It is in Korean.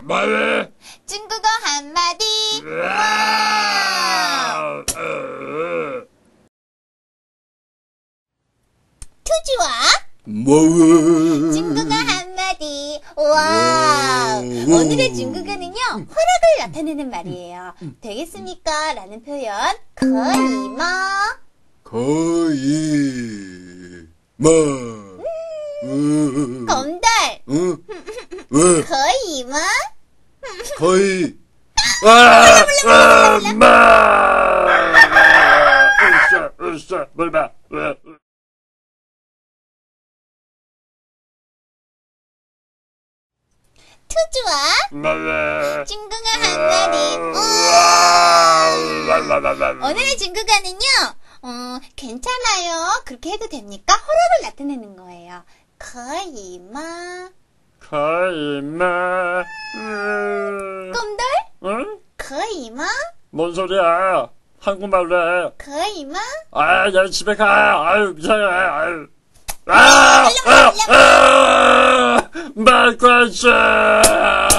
뭐래? 중국어 한마디. 투지와 중국어 한마디. 와. 오늘의 중국어는요, 허락을 나타내는 말이에요. 되겠습니까? 라는 표현. 거의 뭐? 검달. 왜? 거의 거의. 몰라. 투지와 뭐래? 중국어 한마디. 오늘의 중국어는요, 괜찮아요. 그렇게 해도 됩니까? 허락을 나타내는 거예요. 거의 거의 뭐? 꼼돌? 응? 거의 뭔 소리야? 한국말로 해. 거의 아, 야, 집에 가. 아유, 이상해. 아유. 말ቋ시!